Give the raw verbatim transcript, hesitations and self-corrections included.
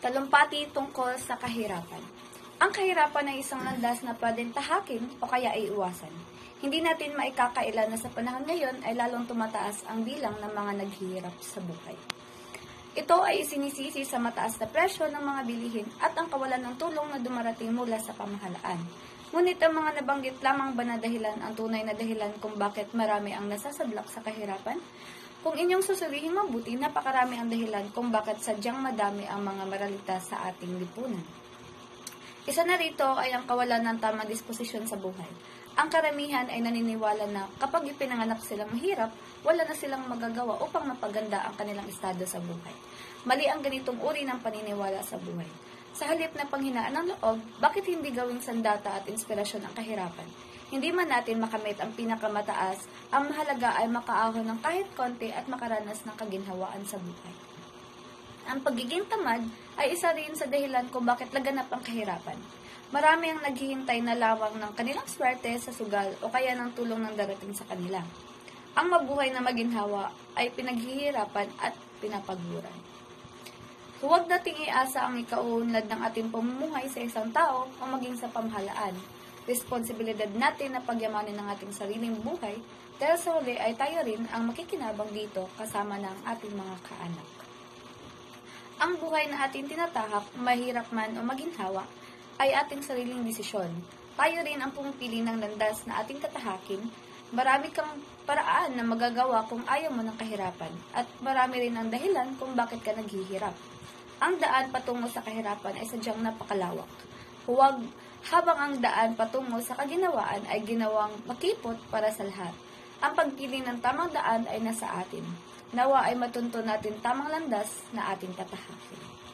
Talumpati tungkol sa kahirapan. Ang kahirapan ay isang landas na pwedeng tahakin o kaya ay iwasan. Hindi natin maikakaila na sa panahon ngayon ay lalong tumataas ang bilang ng mga naghihirap sa buhay. Ito ay isinisisi sa mataas na presyo ng mga bilihin at ang kawalan ng tulong na dumarating mula sa pamahalaan. Ngunit ang mga nabanggit lamang ba na dahilan ang tunay na dahilan kung bakit marami ang nasasadlak sa kahirapan? Kung inyong susurihin mabuti, napakarami ang dahilan kung bakit sadyang madami ang mga maralita sa ating lipunan. Isa na rito ay ang kawalan ng tamang disposisyon sa buhay. Ang karamihan ay naniniwala na kapag ipinanganak silang mahirap, wala na silang magagawa upang mapaganda ang kanilang estado sa buhay. Mali ang ganitong uri ng paniniwala sa buhay. Sa halip na panghinaan ng loob, bakit hindi gawing sandata at inspirasyon ang kahirapan? Hindi man natin makamit ang pinakamataas, ang mahalaga ay makaahon ng kahit konti at makaranas ng kaginhawaan sa buhay. Ang pagiging tamad ay isa rin sa dahilan kung bakit laganap ang kahirapan. Marami ang naghihintay na lawang ng kanilang swerte sa sugal o kaya ng tulong ng darating sa kanila. Ang mabuhay na maginhawa ay pinaghihirapan at pinapaguran. Huwag nating iasa ang ikaunlad ng ating pamumuhay sa isang tao o maging sa pamahalaan. Responsibilidad natin na pagyamanin ang ating sariling buhay dahil sa huli ay tayo rin ang makikinabang dito kasama ng ating mga kaanak. Ang buhay na ating tinatahak, mahirap man o maginhawa, ay ating sariling desisyon. Tayo rin ang pumipili ng landas na ating tatahakin. Marami kang paraan na magagawa kung ayaw mo ng kahirapan at marami rin ang dahilan kung bakit ka naghihirap. Ang daan patungo sa kahirapan ay sadyang napakalawak. Huwag habang ang daan patungo sa kaginawaan ay ginawang makipot para sa lahat. Ang pagpili ng tamang daan ay nasa atin. Nawa ay matunto natin tamang landas na ating tatahakin.